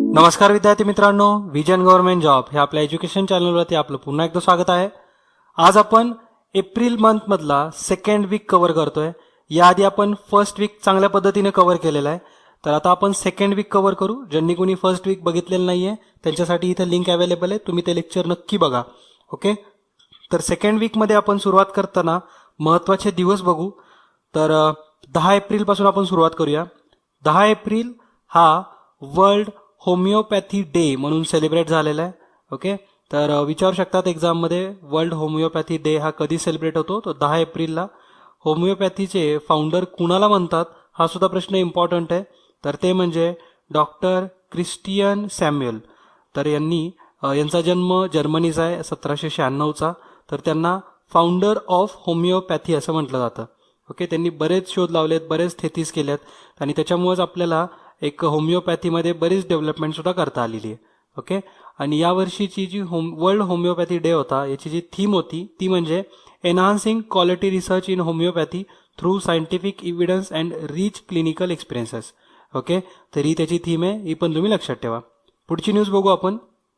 नमस्कार विद्यार्थी मित्रांनो, विजन गव्हर्नमेंट जॉब हे आपल्या एज्युकेशन चॅनलवरती आपलं पुन्हा एकदा स्वागत आहे. आज आपण एप्रिल मंथ मधला सेकंड वीक कव्हर करतोय. याआधी आपण फर्स्ट वीक चांगल्या पद्धतीने कव्हर केलेला आहे. तर आता आपण सेकंड वीक कव्हर करू. ज्यांनी कोणी फर्स्ट वीक बघितलेलं नाहीये त्यांच्यासाठी इथे लिंक अवेलेबल आहे, तुम्ही ते लेक्चर नक्की बघा. ओके, तर सेकंड वीक मध्ये आपण सुरुवात करताना महत्वाचे दिवस बघू. तर 10 एप्रिल पासून आपण सुरुवात करूया. 10 एप्रिल हा वर्ल्ड होमिओपॅथी डे म्हणून सेलिब्रेट झालेला आहे. ओके, तर विचारू शकतात एक्झाम मध्ये वर्ल्ड होमिओपॅथी डे हा कधी सेलिब्रेट होतो. तो 10 एप्रिलला. होमिओपॅथीचे फाउंडर कुणाला म्हणतात हा सुद्धा प्रश्न इम्पॉर्टंट आहे. तर ते म्हणजे डॉक्टर क्रिस्टियन सॅम्युएल. तर यांचा जन्म जर्मनीचा आहे 1796चा. तर त्यांना फाउंडर ऑफ होमिओपॅथी असं म्हटलं जातं. ओके, त्यांनी बरेच शोध लावलेत, बरेच थेसिस केल्यात आणि त्याच्यामुळेच आपल्याला एक होमिओपॅथीमध्ये बरीच डेव्हलपमेंट सुद्धा करता आलेली आहे. ओके, आणि या वर्षीची जी वर्ल्ड होमिओपॅथी डे होता याची जी थीम होती ती म्हणजे enhancing quality research in homeopathy through scientific evidence and rich clinical experiences. Okay, तर ही त्याची थीम आहे, ही पण तुम्ही लक्षात ठेवा. पुढची न्यूज बघू आपण.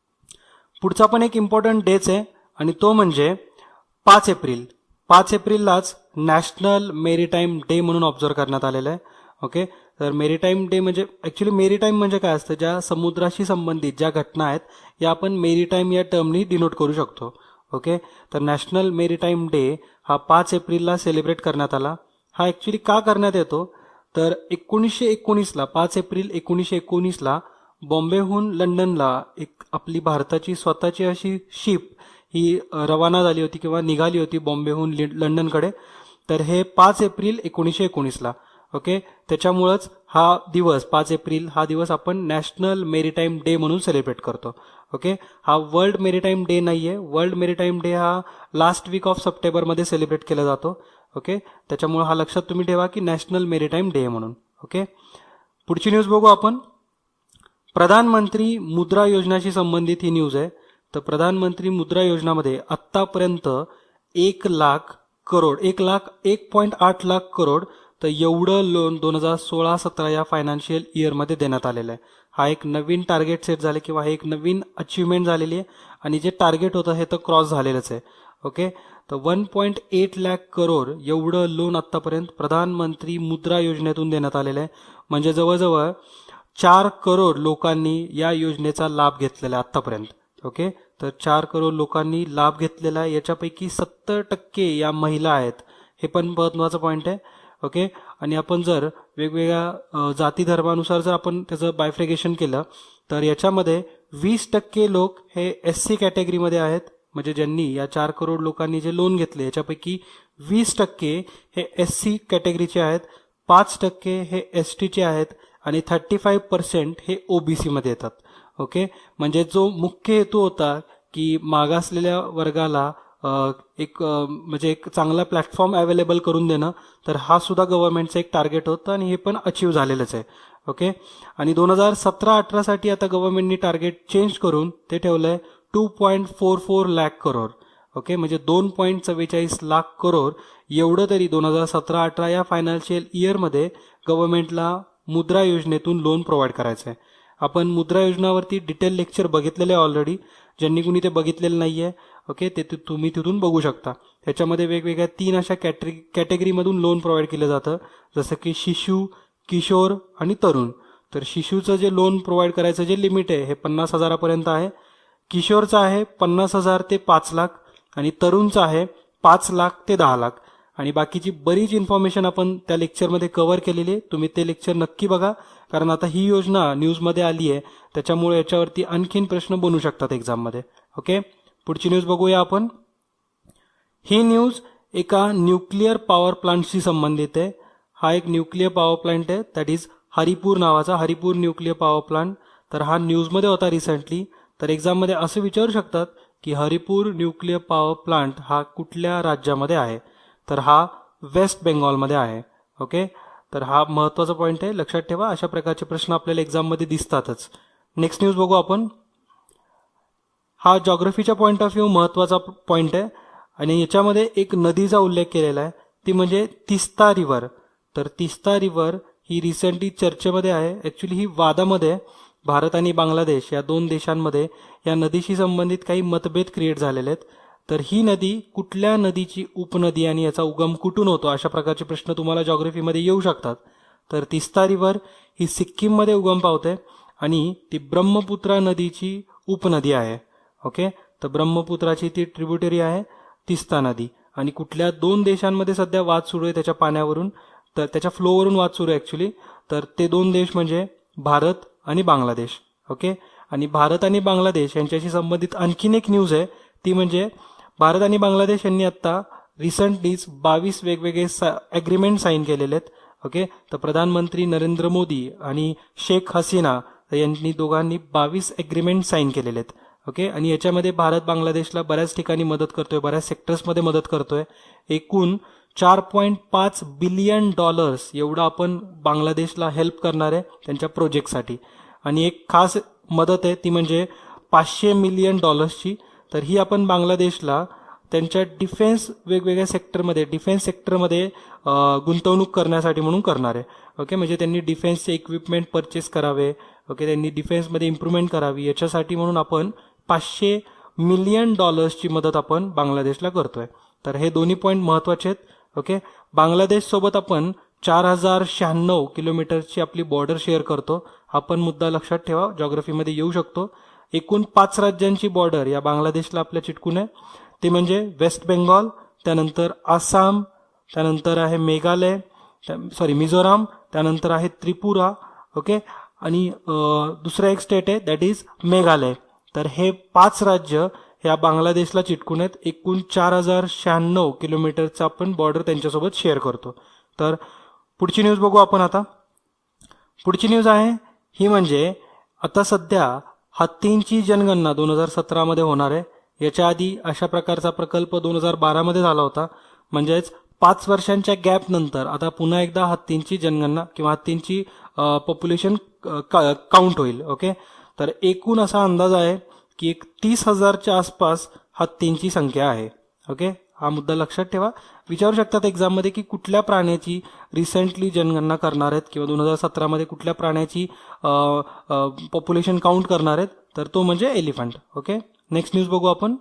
पुढचा पण एक इम्पॉर्टंट डेच आहे आणि तो म्हणजे 5 एप्रिल. 5 एप्रिललाच नॅशनल मेरीटाईम डे म्हणून ऑब्झर्व करण्यात आलेलं आहे. ओके, तर मेरीटाईम डे म्हणजे ऍक्च्युली मेरीटाईम म्हणजे काय असतं, ज्या समुद्राशी संबंधित ज्या घटना आहेत या आपण मेरीटाईम या टर्मनी डिनोट करू शकतो. ओके, तर नॅशनल मेरीटाईम डे हा 5 एप्रिलला सेलिब्रेट करण्यात आला. हा ऍक्च्युली का करण्यात येतो तर 1919ला 5 एप्रिल 1919ला बॉम्बेहून लंडनला एक आपली भारताची स्वतःची अशी शिप ही रवाना झाली होती किंवा निघाली होती बॉम्बेहून लंडनकडे. तर हे 5 एप्रिल 1919ला. ओके, त्याच्यामुळेच हा दिवस 5 एप्रिल हा दिवस आपण नॅशनल मेरीटाईम डे म्हणून सेलिब्रेट करतो. ओके, हा वर्ल्ड मेरीटाईम डे नाहीये. वर्ल्ड मेरीटाईम डे हा लास्ट वीक ऑफ सप्टेंबरमध्ये सेलिब्रेट केला जातो. ओके, त्याच्यामुळे हा लक्षात तुम्ही ठेवा की नॅशनल मेरीटाईम डे म्हणून. ओके, पुढची न्यूज बघू आपण. प्रधानमंत्री मुद्रा योजनाशी संबंधित ही न्यूज आहे. तर प्रधानमंत्री मुद्रा योजनामध्ये आतापर्यंत 1.8 लाख करोड तर एवढं लोन 2016-17 या फायनान्शियल इयरमध्ये देण्यात आलेलं आहे. हा एक नवीन टार्गेट सेट झाले किंवा हे एक नवीन अचिव्हमेंट झालेली आहे आणि जे टार्गेट होतं हे तर क्रॉस झालेलंच आहे. ओके, तर 1.8 लाख करोड एवढं लोन आतापर्यंत प्रधानमंत्री मुद्रा योजनेतून देण्यात आलेलं आहे. म्हणजे जवळजवळ 4 करोड लोकांनी या योजनेचा लाभ घेतलेला आहे आतापर्यंत. ओके, तर 4 करोड लोकांनी लाभ घेतलेला आहे. याच्यापैकी 70% या महिला आहेत. हे पण महत्वाचं पॉईंट आहे. ओके, आणि आपण जर वेगवेगळ्या जाती धर्मानुसार जर आपण त्याचं बायफ्रिकेशन केलं तर याच्यामध्ये 20% लोक हे SC कॅटेगरीमध्ये आहेत. म्हणजे ज्यांनी या 4 करोड लोकांनी जे लोन घेतले याच्यापैकी 20% हे SC कॅटेगरीचे आहेत, 5% हे STचे आहेत आणि 35% हे OBC मध्ये येतात. ओके, म्हणजे जो मुख्य हेतू होता की मागासलेल्या वर्गाला म्हणजे एक चांगला प्लॅटफॉर्म अवेलेबल करून देणं, तर हा सुद्धा गव्हर्नमेंटचं एक टार्गेट होतं आणि हे पण अचीव्ह झालेलंच आहे. ओके, आणि 2017-18 साठी आता गव्हर्नमेंटनी टार्गेट चेंज करून ते ठेवलंय 2.44 लाख करोड. ओके, म्हणजे 2.44 लाख करोड एवढं तरी 2017-18 या फायनान्शियल इयरमध्ये गव्हर्नमेंटला मुद्रा योजनेतून लोन प्रोव्हाइड करायचं आहे. आपण मुद्रा योजनावरती डिटेल लेक्चर बघितलेले ऑलरेडी. ज्यांनी कुणी ते बघितलेलं नाहीये ओके ते तुम्ही तिथून बघू शकता. त्याच्यामध्ये वेगवेगळ्या 3 अशा कॅटेगरीमधून लोन प्रोव्हाइड केलं जातं, जसं की शिशु, किशोर आणि तरुण. तर शिशूचं जे लोन प्रोव्हाइड करायचं जे लिमिट आहे हे 50,000पर्यंत आहे. किशोरचं आहे 50,000 ते 5 लाख आणि तरुणचं आहे 5 लाख ते 10 लाख. आणि बाकीची बरीच इन्फॉर्मेशन आपण त्या लेक्चरमध्ये कव्हर केलेली आहे. तुम्ही ते लेक्चर नक्की बघा, कारण आता ही योजना न्यूजमध्ये आली आहे, त्याच्यामुळे याच्यावरती आणखीन प्रश्न बनू शकतात एक्झाममध्ये. ओके, पुढची न्यूज बघूया आपण. ही न्यूज एका न्यूक्लिअर पॉवर प्लांटशी संबंधित आहे. हा एक न्यूक्लिअर पॉवर प्लांट आहे, दॅट इज हरिपूर नावाचा, हरिपूर न्यूक्लिअर पॉवर प्लांट. तर हा न्यूजमध्ये होता रिसेंटली. तर एक्झाममध्ये असं विचारू शकतात की हरिपूर न्यूक्लिअर पॉवर प्लांट हा कुठल्या राज्यामध्ये आहे. तर हा वेस्ट बेंगॉलमध्ये आहे. ओके, तर हा महत्वाचा पॉईंट आहे, लक्षात ठेवा. अशा प्रकारचे प्रश्न आपल्याला एक्झाममध्ये दिसतातच. नेक्स्ट न्यूज बघू आपण. हा जॉग्रफीच्या पॉईंट ऑफ व्ह्यू महत्वाचा पॉईंट आहे आणि याच्यामध्ये एक नदीचा उल्लेख केलेला आहे, ती म्हणजे तिस्ता रिव्हर. तर तिस्ता रिव्हर ही रिसेंटली चर्चेमध्ये आहे, ऍक्च्युली ही वादामध्ये आहे. भारत आणि बांगलादेश या दोन देशांमध्ये या नदीशी संबंधित काही मतभेद क्रिएट झालेले आहेत. तर ही नदी कुठल्या नदीची उपनदी आणि याचा उगम कुठून होतो अशा प्रकारचे प्रश्न तुम्हाला जॉग्रफीमध्ये येऊ शकतात. तर तिस्ता रिव्हर ही सिक्कीममध्ये उगम पावते आणि ती ब्रह्मपुत्रा नदीची उपनदी आहे. ओके, तर ब्रह्मपुत्राची ती ट्रिब्युटरी आहे तिस्ता नदी. आणि कुठल्या दोन देशांमध्ये सध्या वाद सुरू आहे त्याच्या पाण्यावरून, तर त्याच्या फ्लोवरून वाद सुरू आहे ॲक्च्युली. तर ते दोन देश म्हणजे भारत आणि बांगलादेश. ओके, आणि भारत आणि बांगलादेश यांच्याशी संबंधित आणखीन एक न्यूज आहे, ती म्हणजे भारत आणि बांगलादेश यांनी आता रिसेंटलीच 22 वेगवेगळे ॲग्रीमेंट साईन केलेले आहेत. ओके, तर प्रधानमंत्री नरेंद्र मोदी आणि शेख हसीना यांनी दोघांनी 22 ॲग्रीमेंट साईन केलेले आहेत. ओके, आणि याच्यामध्ये भारत बांगलादेशला बऱ्याच ठिकाणी मदत करतोय, बऱ्याच सेक्टर्समध्ये मदत करतोय. एकूण $4.5 बिलियन एवढं आपण बांगलादेशला हेल्प करणार आहे त्यांच्या प्रोजेक्टसाठी. आणि एक खास मदत आहे ती म्हणजे $500 मिलियन. तर ही आपण बांगलादेशला त्यांच्या वेगवेगळ्या डिफेन्स सेक्टरमध्ये गुंतवणूक करण्यासाठी म्हणून करणार आहे. ओके, म्हणजे त्यांनी डिफेन्सचे इक्विपमेंट परचेस करावे, ओके, त्यांनी डिफेन्समध्ये इम्प्रूव्हमेंट करावी याच्यासाठी म्हणून आपण $500 मिलियन मदत आपण बांगलादेशला करतोय. तर हे दोन्ही पॉईंट महत्वाचे आहेत. ओके, बांगलादेश सोबत आपण 4096 किलोमीटरची आपली बॉर्डर शेअर करतो. हा पण मुद्दा लक्षात ठेवा, जॉग्रफीमध्ये येऊ शकतो. एकूण 5 राज्यांची बॉर्डर या बांगलादेशला आपल्या चिटकून आहे. ते म्हणजे वेस्ट बेंगॉल, त्यानंतर आसाम, त्यानंतर आहे मिझोराम, त्यानंतर आहे त्रिपुरा. ओके, आणि दुसरं एक स्टेट आहे दॅट इज मेघालय. तर हे 5 राज्य ह्या बांगलादेशला चिटकून आहेत. एकूण 4096 किलोमीटरचा आपण बॉर्डर त्यांच्यासोबत शेअर करतो. तर पुढची न्यूज बघू आपण आता. पुढची न्यूज आहे ही म्हणजे आता सध्या हत्तींची जनगणना 2017 मध्ये होणार आहे. याच्या आधी अशा प्रकारचा प्रकल्प 2012 मध्ये झाला होता. म्हणजेच 5 वर्षांच्या गॅप नंतर आता पुन्हा एकदा हत्तींची जनगणना किंवा हत्तींची पॉप्युलेशन काउंट होईल. ओके, तर एकूण असा अंदाज आहे की एक 30,000च्या आसपास हत्तींची संख्या आहे. ओके, हा मुद्दा लक्षात ठेवा. विचारू शकतात एक्झाममध्ये की कुठल्या प्राण्याची रिसेंटली जनगणना करणार आहेत किंवा 2017 मध्ये कुठल्या प्राण्याची पॉप्युलेशन काउंट करणार आहेत, तर तो म्हणजे एलिफंट. ओके, नेक्स्ट न्यूज बघू आपण.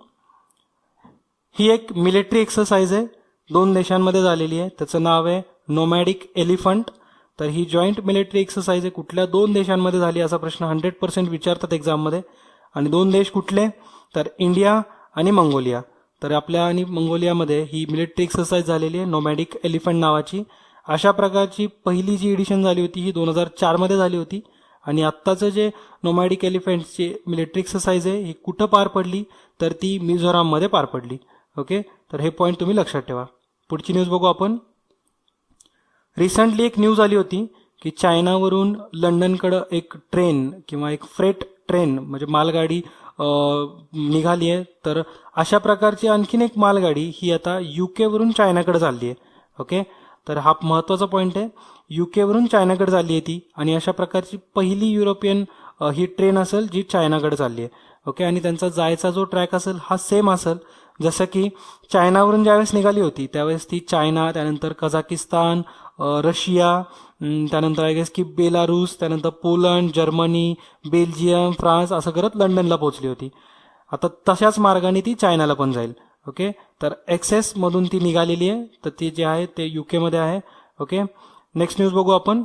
ही एक मिलिटरी एक्सरसाइज आहे, 2 देशांमध्ये झालेली आहे. त्याचं नाव आहे नोमॅडिक एलिफंट. तर ही जॉईंट मिलिटरी एक्सरसाइज आहे. कुठल्या 2 देशांमध्ये झाली असा प्रश्न 100% विचारतात एक्झाममध्ये. आणि 2 देश कुठले, तर इंडिया आणि मंगोलिया. तर आपल्या आणि मंगोलियामध्ये ही मिलिटरी एक्सरसाइज झालेली आहे नोमॅडिक एलिफंट नावाची. अशा प्रकारची पहिली जी एडिशन झाली होती ही 2004 मध्ये झाली होती. आणि आत्ताचं जे नोमॅडिक एलिफंटची मिलिटरी एक्सरसाइज आहे ही कुठं पार पडली, तर ती मिझोराममध्ये पार पडली. ओके, तर हे पॉईंट तुम्ही लक्षात ठेवा. पुढची न्यूज बघू आपण. रिसेंटली एक न्यूज आली होती की चायनावरून लंडनकडं एक ट्रेन किंवा एक फ्रेट ट्रेन म्हणजे मालगाडी निघाली आहे. तर अशा प्रकारची आणखीन एक मालगाडी ही आता युकेवरून चायनाकडे चालली आहे. ओके, तर हा महत्वाचा पॉईंट आहे. युकेवरून चायनाकडे चालली आहे ती, आणि अशा प्रकारची पहिली युरोपियन ही ट्रेन असेल जी चायनाकडे चालली आहे. ओके, आणि त्यांचा जायचा जो ट्रॅक असेल हा सेम असेल. जसं की चायनावरून ज्यावेळेस निघाली होती त्यावेळेस ती चायना, त्यानंतर कझाकिस्तान, रशिया, त्यानंतर आय गेस की बेलारूस, त्यानंतर पोलंड, जर्मनी, बेल्जियम, फ्रान्स असं करत लंडनला पोहोचली होती. आता तशाच मार्गाने ती चायनाला पण जाईल. ओके, तर एक्सेस मधून ती निघालेली आहे. तर ती जे आहे ते युके मध्ये आहे. ओके, नेक्स्ट न्यूज बघू आपण.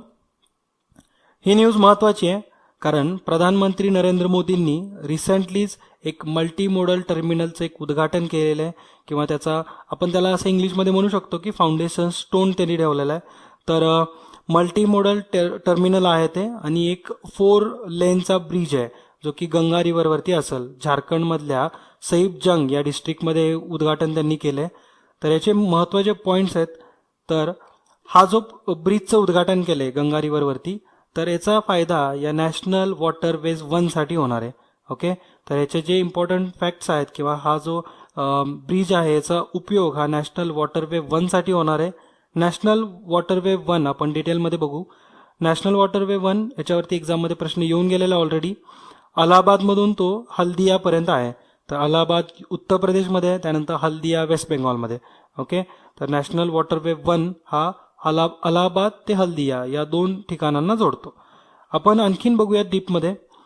ही न्यूज महत्वाची आहे कारण प्रधानमंत्री नरेंद्र मोदींनी रिसेंटलीच एक मल्टी मोडल टर्मिनलचं एक उद्घाटन केलेलं आहे, किंवा आपण त्याला असं इंग्लिशमध्ये म्हणू शकतो की फाउंडेशन स्टोन त्यांनी ठेवलेला आहे. तर मल्टी मोडल टर्मिनल आहे ते, आणि एक 4 लेनचा ब्रिज आहे जो की गंगा रिव्हरवरती असेल. झारखंडमधल्या सईबजंग या डिस्ट्रिक्टमध्ये उद्घाटन त्यांनी केलंय. तर याचे महत्वाचे पॉइंट्स आहेत. तर हा जो ब्रिजचं उद्घाटन केलंय गंगा रिव्हरवरती, तर याचा फायदा या नॅशनल वॉटरवेज 1 साठी होणार आहे. ओके, तर याचे जे इम्पॉर्टंट फॅक्ट्स आहेत किंवा हा जो ब्रिज आहे याचा उपयोग हा नॅशनल वॉटरवे 1 साठी होणार आहे. नॅशनल वॉटरवे 1 आपण डिटेलमध्ये बघू. नॅशनल वॉटरवे 1 याच्यावरती एक्झाममध्ये प्रश्न येऊन गेलेला ऑलरेडी. अलाहाबादमधून तो हल्दियापर्यंत आहे. तर अलाहाबाद उत्तर प्रदेशमध्ये आहे, त्यानंतर हल्दिया वेस्ट बेंगॉलमध्ये. ओके, तर नॅशनल वॉटरवे 1 हा अलाहाबाद ते हल्दिया या 2 ठिकाणांना जोडतो. आपण आणखीन बघूया डीपमध्ये.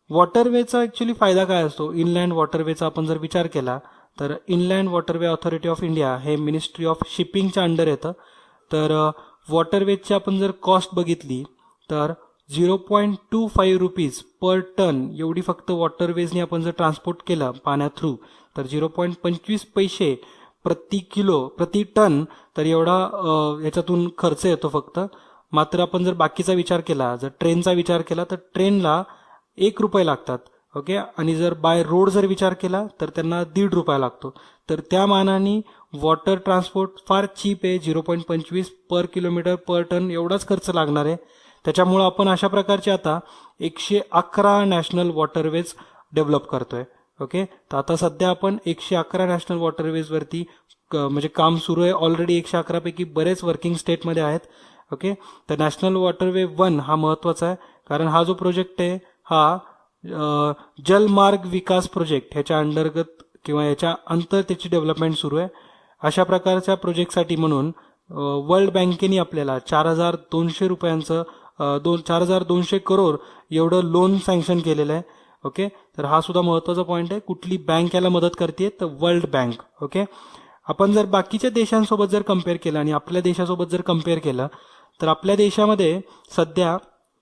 वॉटरवेचा ऍक्च्युली फायदा काय असतो? इनलँड वॉटरवेचा आपण जर विचार केला तर inland waterway authority of India हे मिनिस्ट्री ऑफ शिपिंगच्या अंडर येतं. तर वॉटरवेजची आपण जर कॉस्ट बघितली तर 0.25 रुपीज पर टन एवढी फक्त वॉटरवेजनी आपण जर ट्रान्सपोर्ट केलं पाण्या थ्रू तर 0.25 पैसे प्रति किलो प्रति टन, तर एवढा याच्यातून खर्च येतो फक्त. मात्र आपण जर बाकीचा विचार केला, जर ट्रेनचा विचार केला तर ट्रेनला 1 रुपये लागतात. ओके, आणि जर बाय रोड जर विचार केला तर त्यांना 1.5 रुपया लागतो. तर त्या मानाने वॉटर ट्रान्सपोर्ट फार चीप आहे. 0.25 पर किलोमीटर पर टन एवढाच खर्च लागणार आहे. त्याच्यामुळे आपण अशा प्रकारचे आता 111 नॅशनल वॉटरवेज डेव्हलप करतोय. ओके, तर आता सध्या आपण 111 नॅशनल वॉटरवेज वरती म्हणजे काम सुरू आहे. ऑलरेडी 111 पैकी बरेच वर्किंग स्टेटमध्ये आहेत. ओके, तर नॅशनल वॉटरवे 1 हा महत्वाचा आहे, कारण हा जो प्रोजेक्ट आहे हा जलमार्ग विकास प्रोजेक्ट ह्याच्या अंतर्गत किंवा याच्या अंतर त्याची डेव्हलपमेंट सुरू आहे. अशा प्रकारच्या प्रोजेक्टसाठी म्हणून वर्ल्ड बँकेने आपल्याला 4,200 रुपयांचं 4,200 करोड एवढं लोन सँक्शन केलेलं आहे. ओके, तर हा सुद्धा महत्वाचा पॉईंट आहे. कुठली बँक याला मदत करते तर वर्ल्ड बँक. ओके, आपण जर बाकीच्या देशांसोबत जर कम्पेअर केलं आणि आपल्या देशासोबत जर कम्पेअर केलं तर आपल्या देशामध्ये सध्या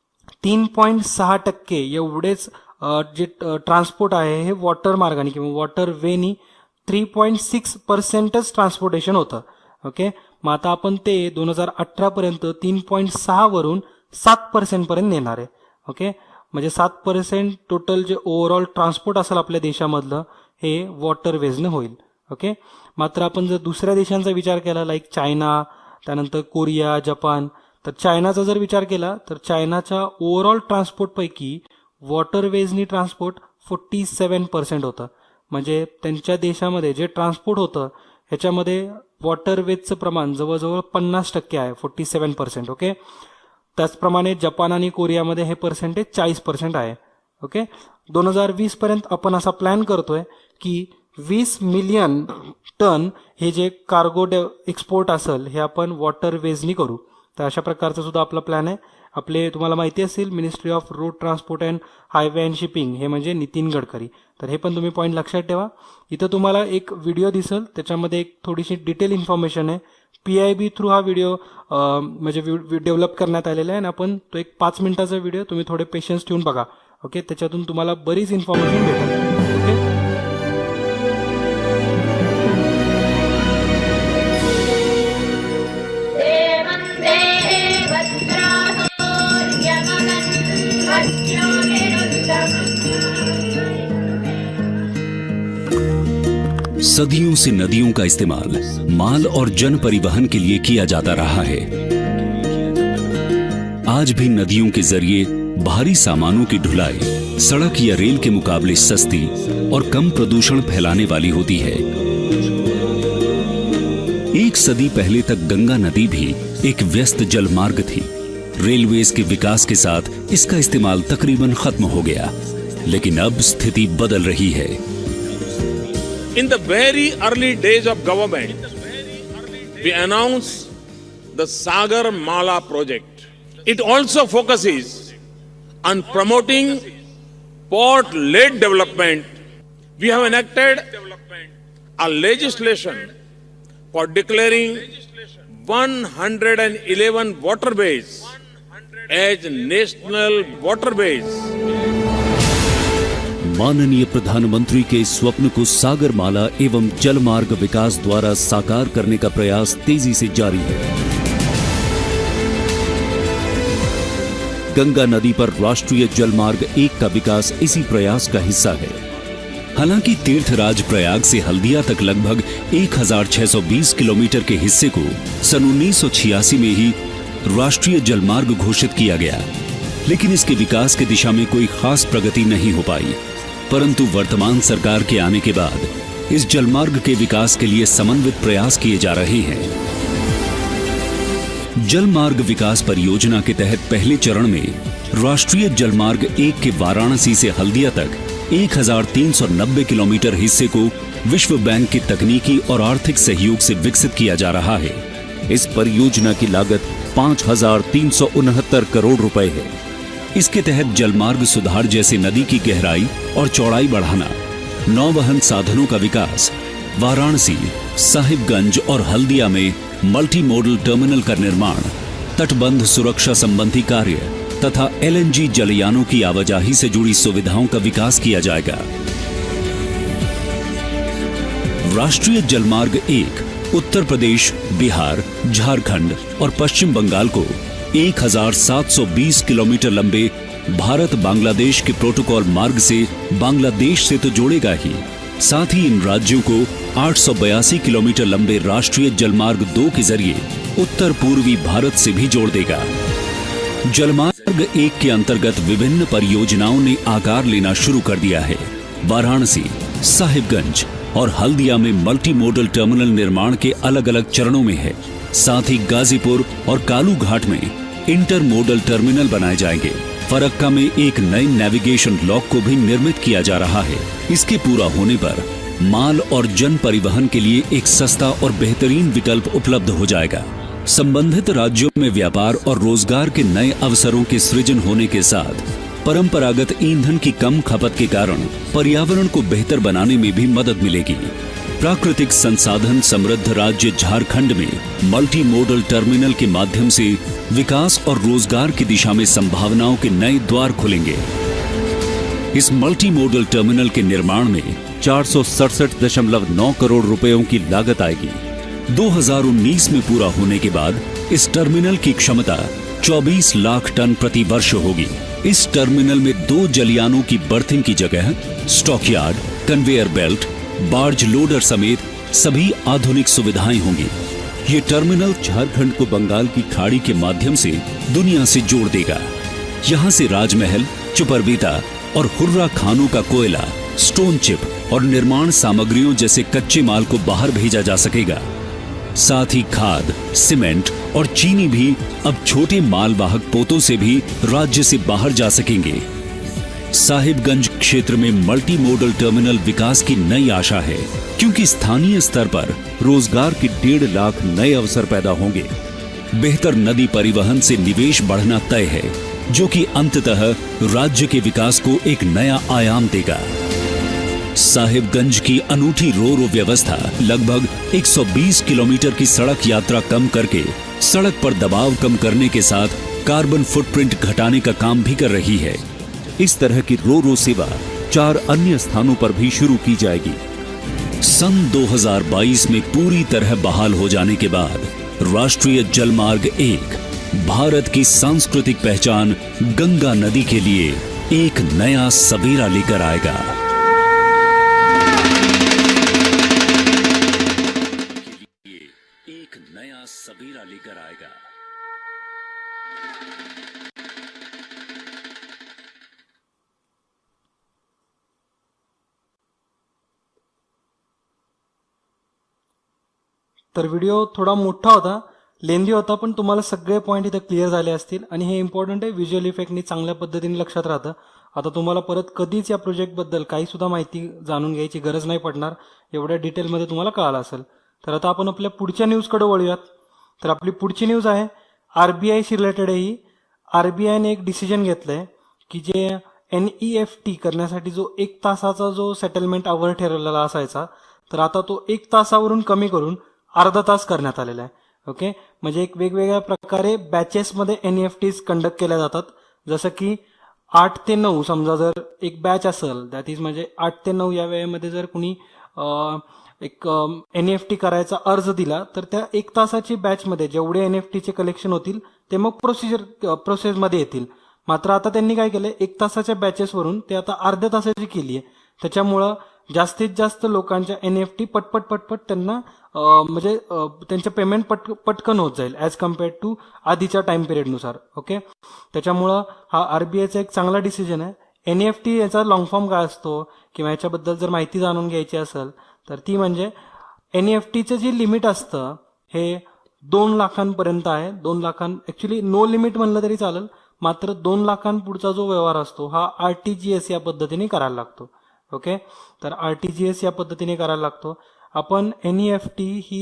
3.6% एवढेच जे ट्रान्सपोर्ट आहे हे वॉटर मार्गाने किंवा वॉटर वेनी 3.6%च ट्रान्सपोर्टेशन होतं. ओके, मग आता आपण ते 2018 पर्यंत 3.6 वरून 7% पर्यंत नेणार आहे. ओके, म्हणजे 7% टोटल जे ओव्हरऑल ट्रान्सपोर्ट असेल आपल्या देशामधलं हे वॉटरवेजने होईल. ओके, मात्र आपण जर दुसऱ्या देशांचा विचार केला लाईक चायना, त्यानंतर कोरिया, जपान, तर चायनाचा जर विचार केला तर चायनाच्या ओव्हरऑल ट्रान्सपोर्ट पैकी वॉटरवेजनी ट्रान्सपोर्ट 47% होतं. म्हणजे त्यांच्या देशामध्ये जे ट्रान्सपोर्ट होतं ह्याच्यामध्ये वॉटरवेजचं प्रमाण जवळजवळ 50% आहे, 47%. ओके, त्याचप्रमाणे जपान आणि कोरियामध्ये हे पर्सेंटेज 40% आहे. ओके, 2020 पर्यंत आपण असा प्लॅन करतोय की 20 मिलियन टन हे जे कार्गो एक्सपोर्ट असेल हे आपण वॉटरवेजनी करू. तर अशा प्रकारचा सुद्धा आपला प्लॅन आहे. आपले तुम्हाला माहिती असेल ministry of road transport and highway and shipping हे म्हणजे नितीन गडकरी. तर हे पण तुम्ही पॉईंट लक्षात ठेवा. इथं तुम्हाला एक व्हिडिओ दिसेल, त्याच्यामध्ये एक थोडीशी डिटेल इन्फॉर्मेशन आहे. PIB थ्रू हा व्हिडिओ म्हणजे डेव्हलप करण्यात आलेला आहे आणि आपण तो एक 5 मिनिटाचा व्हिडिओ तुम्ही थोडे पेशन्स ठेवून बघा. ओके, त्याच्यातून तुम्हाला बरीच इन्फॉर्मेशन भेटेल. ओके, सदियों से नदियों का इस्तेमाल माल और जन परिवहन के लिए किया जाता रहा है. आज भी नदियों के जरिए भारी सामानों की ढुलाई सड़क या रेल के मुकाबले सस्ती और कम प्रदूषण फैलाने वाली होती है. एक सदी पहले तक गंगा नदी भी एक व्यस्त जलमार्ग थी. रेलवेज के विकास के साथ इसका इस्तेमाल तकरीबन खत्म हो गया, लेकिन अब स्थिति बदल रही है. In the very early days of government, we announced the Sagar Mala project. It also focuses on promoting port-led development. We have enacted a legislation for declaring 111 waterways as national waterways. माननीय प्रधानमंत्री के इस स्वप्न को सागरमाला एवं जलमार्ग विकास द्वारा साकार करने का प्रयास तेजी से जारी है. गंगा नदी पर राष्ट्रीय जलमार्ग 1 का विकास इसी प्रयास का हिस्सा है. हालांकि तीर्थराज प्रयाग से हल्दिया तक लगभग 1620 किलोमीटर के हिस्से को सन 1986 में ही राष्ट्रीय जलमार्ग घोषित किया गया, लेकिन इसके विकास की दिशा में कोई खास प्रगति नहीं हो पाई. परंतु वर्तमान सरकार के आने के बाद इस जलमार्ग के विकास के लिए समन्वित प्रयास किए जा रहे हैं. जलमार्ग विकास परियोजना के तहत पहले चरण में राष्ट्रीय जलमार्ग 1 के वाराणसी से हल्दिया तक 1390 किलोमीटर हिस्से को विश्व बैंक की तकनीकी और आर्थिक सहयोग से विकसित किया जा रहा है. इस परियोजना की लागत 5,369 करोड़ रुपए है. इसके तहत जलमार्ग सुधार जैसे नदी की गहराई और चौड़ाई बढ़ाना, नौवहन साधनों का विकास, वाराणसी, साहिबगंज और हल्दिया में मल्टी मॉडल टर्मिनल का निर्माण, तटबंध सुरक्षा संबंधी कार्य तथा LNG जलयानों की आवाजाही से जुड़ी सुविधाओं का विकास किया जाएगा। राष्ट्रीय जलमार्ग 1 उत्तर प्रदेश, बिहार, झारखंड और पश्चिम बंगाल को 1720 किलोमीटर लंबे भारत बांग्लादेश के प्रोटोकॉल मार्ग से बांग्लादेश से तो जोड़ेगा ही, साथ ही इन राज्यों को 882 किलोमीटर लंबे राष्ट्रीय जलमार्ग 2 के जरिए उत्तर पूर्वी भारत से भी जोड़ देगा। जलमार्ग 1 के अंतर्गत विभिन्न परियोजनाओं ने आकार लेना शुरू कर दिया है। वाराणसी, साहिबगंज और हल्दिया में मल्टी मॉडल टर्मिनल निर्माण के अलग अलग चरणों में है। साथ ही गाजीपुर और कालू घाट में इंटर मॉडल टर्मिनल बनाए जाएंगे। फरक्का में एक नए नेविगेशन लॉक को भी निर्मित किया जा रहा है। इसके पूरा होने पर माल और जन परिवहन के लिए एक सस्ता और बेहतरीन विकल्प उपलब्ध हो जाएगा। संबंधित राज्यों में व्यापार और रोजगार के नए अवसरों के सृजन होने के साथ परंपरागत ईंधन की कम खपत के कारण पर्यावरण को बेहतर बनाने में भी मदद मिलेगी। प्राकृतिक संसाधन समृद्ध राज्य झारखंड में मल्टी मॉडल टर्मिनल के माध्यम से विकास और रोजगार की दिशा में संभावनाओं के नए द्वार खुलेंगे। इस मल्टी मॉडल टर्मिनल के निर्माण में 467.9 करोड़ रुपयों की लागत आएगी। 2019 में पूरा होने के बाद इस टर्मिनल की क्षमता 24 लाख टन प्रति वर्ष होगी। इस टर्मिनल में 2 जलयानों की बर्थिंग की जगह stockyard, conveyor belt, barge loader समेत सभी आधुनिक सुविधाएं होंगी। ये टर्मिनल झारखंड को बंगाल की खाड़ी के माध्यम से दुनिया से जोड़ देगा। यहाँ से राजमहल, चुपरबीता और हुर्रा खानों का कोयला, स्टोन चिप और निर्माण सामग्रियों जैसे कच्चे माल को बाहर भेजा जा सकेगा। साथ ही खाद, सीमेंट और चीनी भी अब छोटे मालवाहक पोतों से भी राज्य से बाहर जा सकेंगे। साहिबगंज क्षेत्र में मल्टी मॉडल टर्मिनल विकास की नई आशा है, क्योंकि स्थानीय स्तर पर रोजगार के 1.5 लाख नए अवसर पैदा होंगे। बेहतर नदी परिवहन से निवेश बढ़ना तय है, जो कि अंततः राज्य के विकास को एक नया आयाम देगा। साहिबगंज की अनूठी रो-रो व्यवस्था लगभग 120 किलोमीटर की सड़क यात्रा कम करके सड़क पर दबाव कम करने के साथ कार्बन फुटप्रिंट घटाने का काम भी कर रही है। इस तरह की रो-रो सेवा 4 अन्य स्थानों पर भी शुरू की जाएगी। सन 2022 में पूरी तरह बहाल हो जाने के बाद राष्ट्रीय जलमार्ग 1 भारत की सांस्कृतिक पहचान गंगा नदी के लिए एक नया सवेरा लेकर आएगा। एक नया सवेरा लेकर आएगा। तर व्हिडिओ थोडा मोठा होता, लेंदी होता, पण तुम्हाला सगळे पॉइंट इथे क्लिअर झाले असतील आणि हे इम्पॉर्टंट आहे. व्हिज्युअल इफेक्टनी चांगल्या पद्धतीने लक्षात राहतं. आता तुम्हाला परत कधीच या प्रोजेक्टबद्दल काही सुद्धा माहिती जाणून घ्यायची गरज नाही पडणार, एवढ्या डिटेलमध्ये तुम्हाला कळालं असेल. तर आता आपण आपल्या पुढच्या न्यूजकडे वळूयात. तर आपली पुढची न्यूज आहे आरबीआयशी रिलेटेड आहे. ही आरबीआयने एक डिसिजन घेतलंय की जे NEFT करण्यासाठी जो 1 तासाचा जो सेटलमेंट आवर ठरवलेला असायचा, तर आता तो 1 तासावरून कमी करून अर्धा तास करण्यात आलेला आहे. ओके, म्हणजे एक वेगवेगळ्या प्रकारे बॅचेसमध्ये NEFTs कंडक्ट केल्या जातात. जसं की 8 ते 9 समजा जर एक बॅच असेल, दॅट इज म्हणजे 8 ते 9 या वेळेमध्ये जर कुणी एक NEFT करायचा अर्ज दिला, तर त्या 1 तासाची बॅचमध्ये जेवढे NEFTचे कलेक्शन होतील ते मग प्रोसेसमध्ये येतील. मात्र आता त्यांनी काय केलंय, 1 तासाच्या बॅचेसवरून ते आता अर्ध्या तासाची केली आहे. त्याच्यामुळं जास्तीत जास्त लोकांच्या NEFT पटपट त्यांना म्हणजे त्यांचे पेमेंट पटकन होत जाईल ॲज कम्पेअर्ड टू आधीच्या टाइम पिरियडनुसार. ओके, त्याच्यामुळं हा आरबीआयचा एक चांगला डिसिजन आहे. NEFT याचा लॉंग फॉर्म काय असतो किंवा याच्याबद्दल जर माहिती जाणून घ्यायची असेल तर ती म्हणजे NEFTचं जे लिमिट असतं हे 2 लाखांपर्यंत आहे. 2 लाखां ऍक्च्युली नो लिमिट म्हणलं तरी चालेल, मात्र 2 लाखांपुढचा जो व्यवहार असतो हा RTGS या पद्धतीने करायला लागतो. ओके, तर RTGS या पद्धतीने करायला लागतो. आपण NEFT ही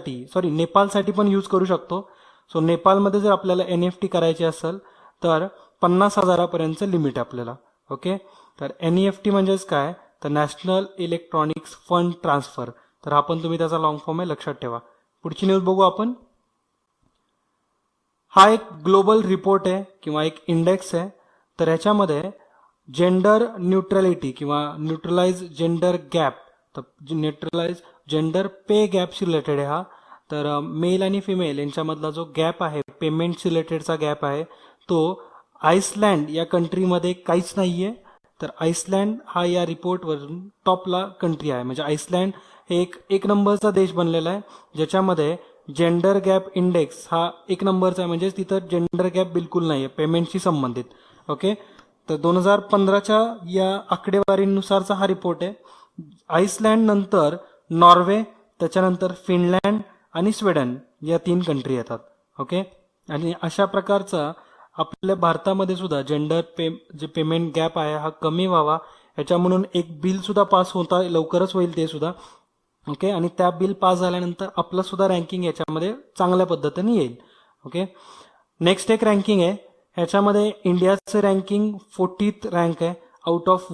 नेपाळसाठी पण यूज करू शकतो. सो नेपाळमध्ये जर आपल्याला NEFT करायची असेल तर 50,000पर्यंतचं लिमिट आपल्याला. ओके, तर NEFT म्हणजेच काय, तर नॅशनल इलेक्ट्रॉनिक्स फंड ट्रान्सफर. तर हा पण तुम्ही त्याचा लॉंग फॉर्म आहे, लक्षात ठेवा. पुढची न्यूज बघू आपण. हा एक ग्लोबल रिपोर्ट आहे किंवा एक इंडेक्स आहे. तर ह्याच्यामध्ये जेंडर न्यूट्रॅलिटी किंवा न्यूट्रलाइज जेंडर गॅप, तर न्यूट्रलाइज जेंडर पे गॅपशी रिलेटेड आहे हा. तर मेल आणि फिमेल यांच्यामधला जो गॅप आहे, पेमेंट रिलेटेडचा गॅप आहे, तो आइसलँड या कंट्रीमध्ये काहीच नाहीये. तर आइसलँड हा या रिपोर्टवरून टॉपला कंट्री आहे. म्हणजे आइसलँड हे एक नंबरचा देश बनलेला आहे, ज्याच्यामध्ये जेंडर गॅप इंडेक्स हा 1 नंबरचा आहे. म्हणजे तिथं जेंडर गॅप बिलकुल नाहीये पेमेंटशी संबंधित. ओके, तर 2015च्या या आकडेवारीनुसारचा हा रिपोर्ट आहे. आइसलँड नंतर नॉर्वे, त्याच्यानंतर फिनलँड आणि स्वीडन या 3 कंट्री येतात. ओके, आणि अशा प्रकारचा आपल्या भारतामध्ये सुद्धा जेंडर जे पेमेंट गॅप आहे हा कमी व्हावा याच्या म्हणून एक बिल सुद्धा पास होता, लवकरच होईल ते सुद्धा. ओके, आणि त्या बिल पास झाल्यानंतर आपलं सुद्धा रँकिंग याच्यामध्ये चांगल्या पद्धतीने येईल. ओके, नेक्स्ट एक रँकिंग आहे, ह्याच्यामध्ये इंडियाचं रँकिंग 40th रँक आहे आउट ऑफ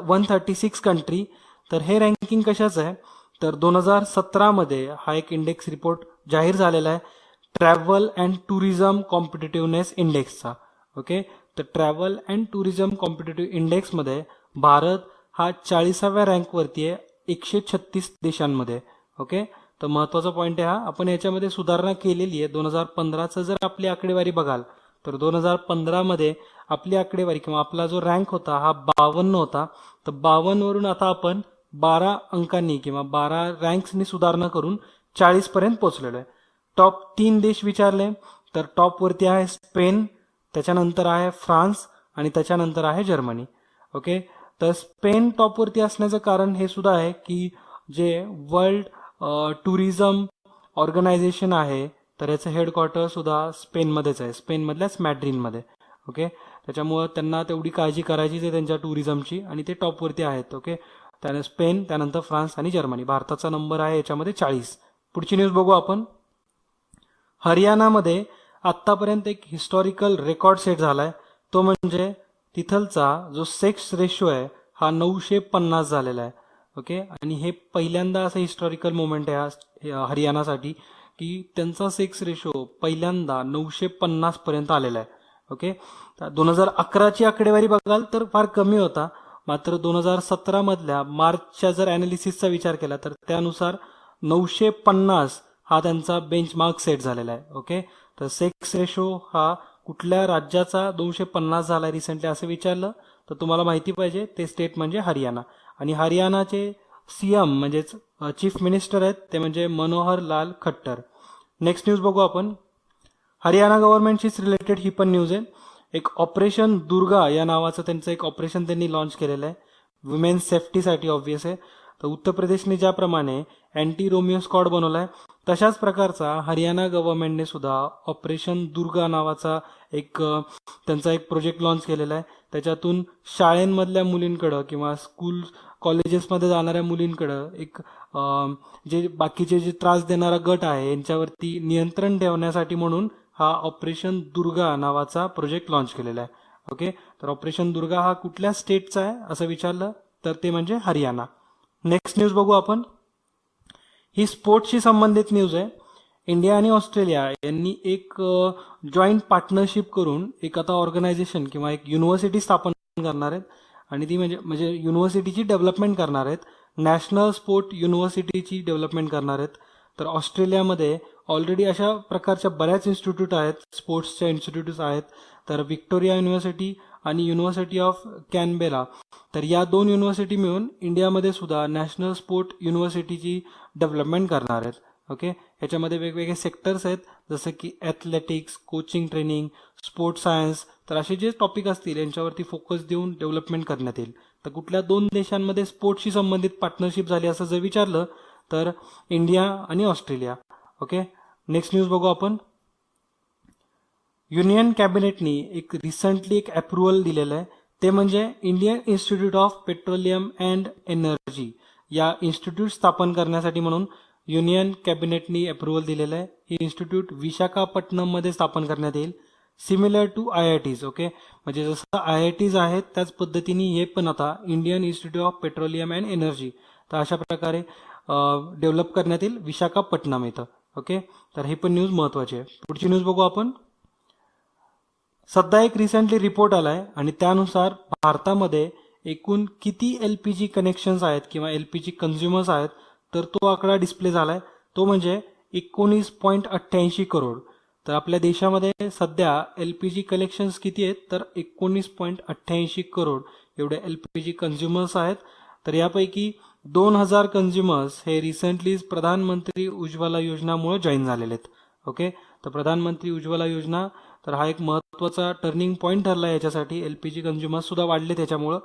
136 कंट्री. तर हे रँकिंग कशाचं आहे, तर 2017मध्ये हा एक इंडेक्स रिपोर्ट जाहीर झालेला आहे, ट्रॅव्हल अँड टुरिझम कॉम्पिटिटिव्हनेस इंडेक्सचा. ओके, तर ट्रॅव्हल अँड टुरिझम कॉम्पिटिटिव्ह इंडेक्समध्ये भारत हा 40व्या रँकवरती आहे 136 देशांमध्ये. ओके, तर महत्वाचा पॉईंट आहे हा. आपण याच्यामध्ये सुधारणा केलेली आहे. 2015चं जर आपली आकडेवारी बघाल तर 2015मध्ये आपली आकडेवारी किंवा आपला जो रँक होता हा 52 होता. तर 52 वरून आता आपण 12 अंकांनी किंवा 12 रँक्सनी सुधारणा करून 40 पर्यंत पोहोचलेलो आहे. टॉप 3 देश विचारले तर टॉपवरती आहे स्पेन, त्याच्यानंतर आहे फ्रान्स आणि त्याच्यानंतर आहे जर्मनी. ओके, तर स्पेन टॉपवरती असण्याचं कारण हे सुद्धा आहे की जे वर्ल्ड टुरिझम ऑर्गनायझेशन आहे तर याचं हेडक्वार्टर सुद्धा स्पेनमध्येच आहे, स्पेनमधल्याच मॅड्रिडमध्ये. ओके, त्याच्यामुळं त्यांना तेवढी काळजी करायचीच आहे त्यांच्या टुरिझमची आणि ते टॉपवरती आहेत. ओके, त्याने स्पेन, त्यानंतर फ्रान्स आणि जर्मनी. भारताचा नंबर आहे याच्यामध्ये 40. पुढची न्यूज बघू आपण. हरियाणामध्ये आतापर्यंत एक हिस्टॉरिकल रेकॉर्ड सेट झालाय, तो म्हणजे तिथलचा जो सेक्स रेशो आहे हा 950 झालेला आहे. ओके, आणि हे पहिल्यांदा असं हिस्टॉरिकल मोमेंट आहे हरियाणासाठी की त्यांचा सेक्स रेशो पहिल्यांदा 950 पर्यंत आलेला आहे. ओके, 2011ची आकडेवारी बघाल तर फार कमी होता, मात्र 2017 मधल्या मार्चच्या जर अनालिसिसचा विचार केला तर त्यानुसार 950 हा त्यांचा बेंचमार्क सेट झालेला आहे. ओके, तर सेक्स रेशो हा कुठल्या राज्याचा 250 झाला रिसेंटली असं विचारलं तर तुम्हाला माहिती पाहिजे ते स्टेट म्हणजे हरियाणा. आणि हरियाणाचे CM म्हणजेच चीफ मिनिस्टर आहेत ते म्हणजे मनोहर लाल खट्टर. नेक्स्ट न्यूज बघू आपण. हरियाणा गव्हर्नमेंटशीच रिलेटेड ही पण न्यूज आहे. एक ऑपरेशन दुर्गा या नावाचं त्यांचं एक ऑपरेशन त्यांनी लॉन्च केलेलं आहे वुमेन्स सेफ्टीसाठी ऑब्व्हियस आहे. तर उत्तर प्रदेशने ज्याप्रमाणे अँटी रोमिओ स्क्वॉड बनवलाय तशाच प्रकारचा हरियाणा गव्हर्नमेंटने सुद्धा ऑपरेशन दुर्गा नावाचा एक त्यांचा एक प्रोजेक्ट लॉन्च केलेला आहे. त्याच्यातून शाळेंमधल्या मुलींकडं किंवा स्कूल कॉलेजेसमध्ये जाणाऱ्या मुलींकडं एक जे बाकीचे जे त्रास देणारा गट आहे यांच्यावरती नियंत्रण ठेवण्यासाठी म्हणून हा ऑपरेशन दुर्गा नावाचा प्रोजेक्ट लॉन्च केलेला आहे. ओके, तर ऑपरेशन दुर्गा हा कुठल्या स्टेटचा आहे असं विचारलं तर ते म्हणजे हरियाणा. नेक्स्ट न्यूज बघू आपण. ही स्पोर्ट्सशी संबंधित न्यूज आहे. इंडिया आणि ऑस्ट्रेलिया यांनी एक जॉईंट पार्टनरशिप करून एक आता ऑर्गनायझेशन किंवा एक युनिव्हर्सिटी स्थापन करणार आहेत आणि ती म्हणजे युनिव्हर्सिटीची डेव्हलपमेंट करणार आहेत. नॅशनल स्पोर्ट युनिव्हर्सिटीची डेव्हलपमेंट करणार आहेत. तर ऑस्ट्रेलियामध्ये ऑलरेडी अशा प्रकारच्या बऱ्याच इन्स्टिट्यूट आहेत, स्पोर्ट्सच्या इन्स्टिट्यूट्स आहेत. तर व्हिक्टोरिया युनिव्हर्सिटी आणि युनिव्हर्सिटी ऑफ कॅनबेरा, तर या 2 युनिव्हर्सिटी मिळून इंडियामध्ये सुद्धा नॅशनल स्पोर्ट युनिव्हर्सिटीची डेव्हलपमेंट करणार आहेत. ओके, ह्याच्यामध्ये वेगवेगळे सेक्टर्स आहेत जसं की athletics, coaching training, sports science. तर असे जे टॉपिक असतील यांच्यावरती फोकस देऊन डेव्हलपमेंट करण्यात येईल. तर कुठल्या 2 देशांमध्ये स्पोर्ट्सशी संबंधित पार्टनरशिप झाली असं जर विचारलं तर इंडिया आणि ऑस्ट्रेलिया. ओके, नेक्स्ट न्यूज बघू आपण. युनियन कॅबिनेटनी एक रिसेंटली एक अप्रुव्हल दिलेलं आहे ते म्हणजे Indian institute of petroleum and energy या इन्स्टिट्यूट स्थापन करण्यासाठी म्हणून युनियन कॅबिनेटनी अप्रुव्हल दिलेलं आहे. हे इन्स्टिट्यूट विशाखापट्टणम मध्ये स्थापन करण्यात येईल. Similar to IITs. ओके, म्हणजे जसं IITs आहेत त्याच पद्धतीने हे पण आता Indian institute of petroleum and energy, तर अशा प्रकारे डेव्हलप करण्यात येईल विशाखापट्टणम इथं. ओके, तर ही पण न्यूज महत्वाची आहे. पुढची न्यूज बघू आपण. सध्या एक रिसेंटली रिपोर्ट आलाय आणि त्यानुसार भारतामध्ये एकूण किती LPG कनेक्शन्स आहेत किंवा LPG कन्झ्युमर्स आहेत, तर तो आकडा डिस्प्ले झालाय. तो म्हणजे 19.88 करोड. तर आपल्या देशामध्ये सध्या LPG कलेक्शन्स किती आहेत, तर 19.88 करोड एवढे LPG कन्झ्युमर्स आहेत. तर यापैकी 2000 कन्झ्युमर्स हे रिसेंटलीच प्रधानमंत्री उज्ज्वला योजनामुळे जॉईन झालेले आहेत. ओके, तर प्रधानमंत्री उज्ज्वला योजना, तर हा एक महत्वाचा टर्निंग पॉईंट ठरला याच्यासाठी. LPG कन्झ्युमर्स सुद्धा वाढले त्याच्यामुळं.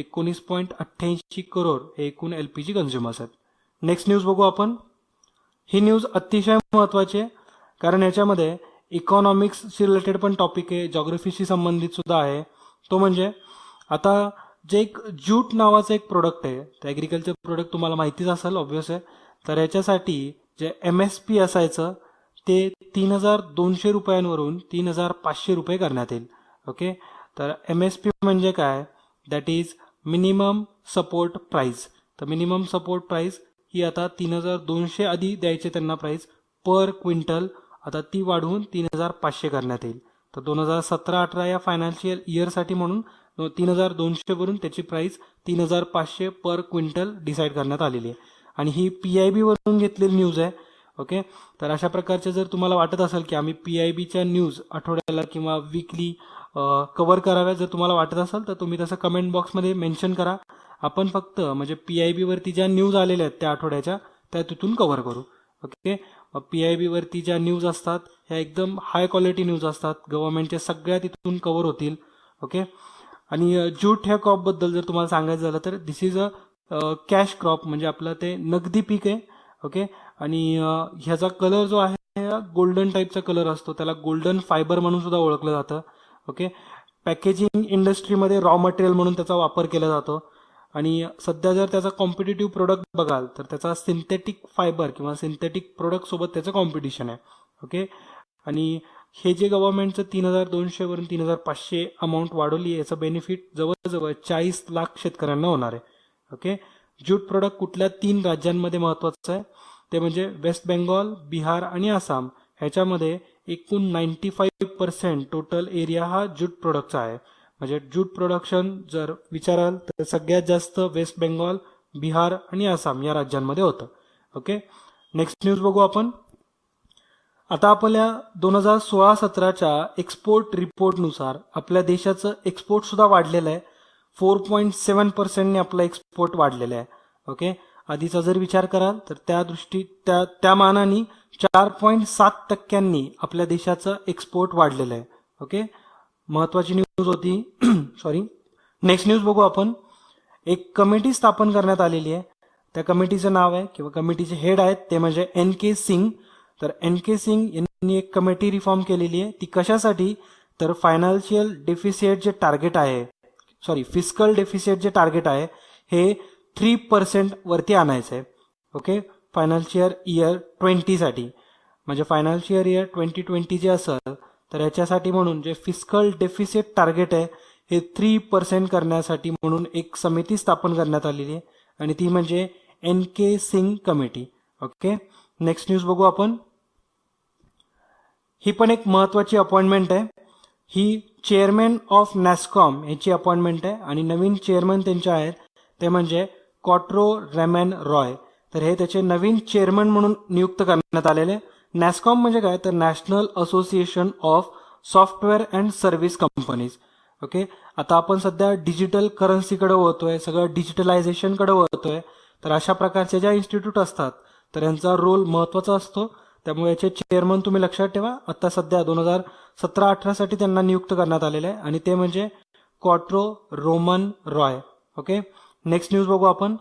19.88 करोड हे एकूण LPG कन्झ्युमर्स आहेत. नेक्स्ट न्यूज बघू आपण. ही न्यूज अतिशय महत्वाची आहे कारण याच्यामध्ये इकॉनॉमिक्सशी रिलेटेड पण टॉपिक आहे, जॉग्रफीशी संबंधित सुद्धा आहे. तो म्हणजे आता जे एक ज्यूट नावाचं एक प्रोडक्ट आहे, ते ॲग्रिकल्चर प्रोडक्ट तुम्हाला माहितीच असेल ऑब्व्हियस आहे. तर याच्यासाठी जे MSP असायचं ते 3200 रुपयांवरून 3500 रुपये करण्यात येईल. ओके, तर MSP म्हणजे काय, that is minimum support price. तर मिनिमम सपोर्ट प्राइस ही आता 3200 आधी द्यायचे त्यांना प्राइस पर क्विंटल, आता ती वाढवून 3500 करण्यात येईल. तर 2017-18 या फायनान्शियल इयरसाठी म्हणून 3200 वरून त्याची प्राइस 3500 पर क्विंटल डिसाईड करण्यात आलेली आहे. आणि ही PIB वरून घेतलेली न्यूज आहे. ओके, तर अशा प्रकारचे जर तुम्हाला वाटत असेल की आम्ही PIBच्या न्यूज आठवड्याला किंवा वीकली कव्हर कराव्या, जर तुम्हाला वाटत असेल तर तुम्ही तसं कमेंट बॉक्समध्ये मेन्शन करा. आपण फक्त म्हणजे PIB वरती ज्या न्यूज आलेल्या आहेत त्या आठवड्याच्या त्या तिथून कव्हर करू. ओके, PIB वरती ज्या न्यूज असतात ह्या एकदम हाय क्वालिटी न्यूज असतात, गव्हर्नमेंटच्या सगळ्या तिथून कव्हर होतील. ओके, आणि ज्यूट ह्या क्रॉप बद्दल जर तुम्हाला सांगायचं झालं तर this is a cash crop, म्हणजे आपलं ते नगदी पीक आहे. ओके, आणि ह्याचा कलर जो आहे गोल्डन टाईपचा कलर असतो, त्याला गोल्डन फायबर म्हणून सुद्धा ओळखलं जातं. ओके, पॅकेजिंग इंडस्ट्रीमध्ये रॉ मटेरियल म्हणून त्याचा वापर केला जातो. आणि सध्या जर त्याचा कॉम्पिटिटिव्ह प्रोडक्ट बघाल तर त्याचा सिंथेटिक फायबर किंवा सिंथेटिक प्रोडक्ट सोबत त्याचं कॉम्पिटिशन आहे. ओके, आणि हे जे गव्हर्नमेंटचं 3200 वरून 3500 अमाऊंट वाढवली, याचं बेनिफिट जवळजवळ 40 लाख शेतकऱ्यांना होणार आहे. ओके, ज्यूट प्रोडक्ट कुठल्या 3 राज्यांमध्ये महत्वाचं आहे, ते म्हणजे वेस्ट बेंगॉल, बिहार आणि आसाम. ह्याच्यामध्ये एकूण 95% टोटल एरिया हा ज्यूट प्रोडक्टचा आहे. म्हणजे ज्यूट प्रोडक्शन जर विचाराल तर सगळ्यात जास्त वेस्ट बेंगॉल, बिहार आणि आसाम या राज्यांमध्ये होतं. ओके, नेक्स्ट न्यूज बघू आपण. आता आपल्या 2016-17च्या एक्सपोर्ट रिपोर्टनुसार आपल्या देशाचं एक्सपोर्ट सुद्धा वाढलेलं आहे. 4.7% आपला एक्सपोर्ट वाढलेला आहे. ओके, आधीचा जर विचार कराल तर त्या मानाने 4.7% आपल्या देशाचं एक्सपोर्ट वाढलेलं आहे. ओके, महत्वाची न्यूज होती. सॉरी. नेक्स्ट न्यूज बघू आपण. एक कमिटी स्थापन करण्यात आलेली आहे. त्या कमिटीचं नाव आहे किंवा कमिटीचे हेड आहेत ते म्हणजे NK सिंग. तर NK सिंग यांनी एक कमिटी रिफॉर्म केलेली आहे. ती कशासाठी, तर फायनान्शियल डेफिसिट जे टार्गेट आहे, फिस्कल डेफिसिट जे टार्गेट आहे हे 3% वरती आणायचं आहे. ओके, फायनान्शियल इयर 20 साठी. म्हणजे फायनान्शियल इयर 2020 जे असेल तर याच्यासाठी म्हणून जे फिस्कल डेफिसिट टार्गेट आहे हे 3% करण्यासाठी म्हणून एक समिती स्थापन करण्यात आलेली आहे आणि ती म्हणजे NK Singh committee. Okay, next news बघू आपण. ही पण एक महत्वाची अपॉइंटमेंट आहे. ही चेअरमॅन ऑफ नॅस्कॉम याची अपॉइंटमेंट आहे आणि नवीन चेअरमॅन त्यांचे आहेत ते म्हणजे क्वाट्रो रेमॅन रॉय. तर हे त्याचे नवीन चेअरमॅन म्हणून नियुक्त करण्यात आलेले. नॅस्कॉम म्हणजे काय, तर national association of software and service companies. Okay, आता आपण सध्या डिजिटल करन्सीकडे वळतोय, सगळं डिजिटलायझेशनकडे वळतोय. तर अशा प्रकारचे ज्या इन्स्टिट्यूट असतात तर यांचा रोल महत्वाचा असतो. त्यामुळे याचे चेअरमन तुम्ही लक्षात ठेवा. आता सध्या 2017-18 साठी त्यांना नियुक्त करण्यात आलेले आहे आणि ते म्हणजे क्वाट्रो रोमन रॉय. ओके, नेक्स्ट न्यूज बघू आपण.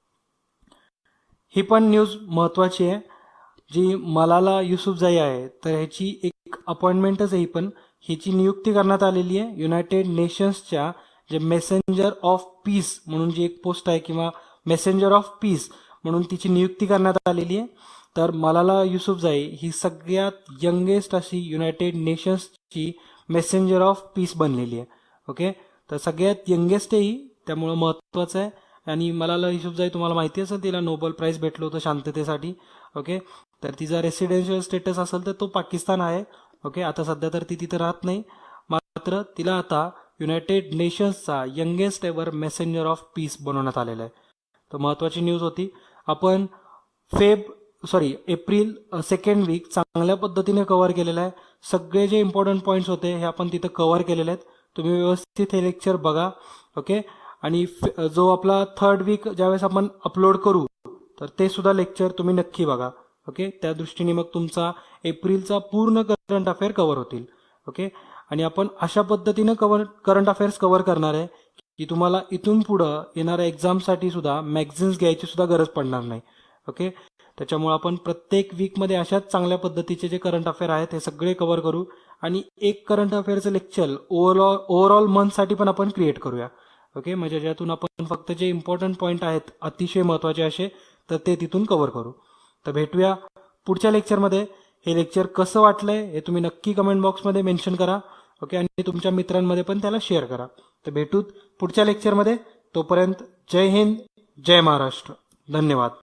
ही पण न्यूज महत्वाची आहे. जी मलाला युसुफजाई आहे तर ह्याची एक अपॉइंटमेंटच आहे. ही पण ह्याची नियुक्ती करण्यात आलेली आहे. युनायटेड नेशन्सच्या जे मेसेंजर ऑफ पीस म्हणून जी एक पोस्ट आहे किंवा मेसेंजर ऑफ पीस म्हणून तिची नियुक्ती करण्यात आलेली आहे. तर मलाला युसुफजाई ही सगळ्यात यंगेस्ट अशी युनायटेड नेशन्सची मेसेंजर ऑफ पीस बनलेली आहे. ओके, तर सगळ्यात यंगेस्ट आहे ही, त्यामुळं महत्वाचं आहे. आणि मलाला युसुफजाई तुम्हाला माहिती असेल, तिला नोबेल प्राइज भेटलं होतं शांततेसाठी. ओके, तर तिचा रेसिडेन्शियल स्टेटस असेल तर तो पाकिस्तान आहे. ओके, आता सध्या तर ती तिथं राहत नाही, मात्र तिला आता युनायटेड नेशन्सचा youngest ever messenger of peace बनवण्यात आलेला आहे. तर महत्वाची न्यूज होती. आपण एप्रिल सेकंड वीक चांगल्या पद्धतीने कव्हर केलेला आहे. सगळे जे इम्पॉर्टंट पॉईंट्स होते हे आपण तिथं कव्हर केलेले आहेत. तुम्ही व्यवस्थित हे लेक्चर बघा. ओके, आणि जो आपला थर्ड वीक ज्यावेळेस आपण अपलोड करू तर ते सुद्धा लेक्चर तुम्ही नक्की बघा. ओके, त्या दृष्टीने मग तुमचा एप्रिलचा पूर्ण करंट अफेअर कव्हर होतील. ओके, आणि आपण अशा पद्धतीनं करंट अफेअर्स कव्हर करणार आहे की तुम्हाला इथून पुढं येणाऱ्या एक्झामसाठी सुद्धा मॅगझिन्स घ्यायची सुद्धा गरज पडणार नाही. ओके, त्याच्यामुळे आपण प्रत्येक वीकमध्ये अशाच चांगल्या पद्धतीचे जे करंट अफेअर आहेत हे सगळे कव्हर करू. आणि एक करंट अफेअरचं लेक्चर ओव्हरऑल मंथसाठी पण आपण क्रिएट करूया. ओके, म्हणजे ज्यातून आपण फक्त जे इम्पॉर्टंट पॉईंट आहेत अतिशय महत्वाचे असे तर ते तिथून कव्हर करू. तर भेटूया पुढच्या लेक्चरमध्ये. हे लेक्चर कसं वाटलंय हे तुम्ही नक्की कमेंट बॉक्समध्ये मेन्शन करा. ओके, आणि तुमच्या मित्रांमध्ये पण त्याला शेअर करा. तर भेटूत पुढच्या लेक्चरमध्ये. तोपर्यंत जय हिंद, जय महाराष्ट्र. धन्यवाद.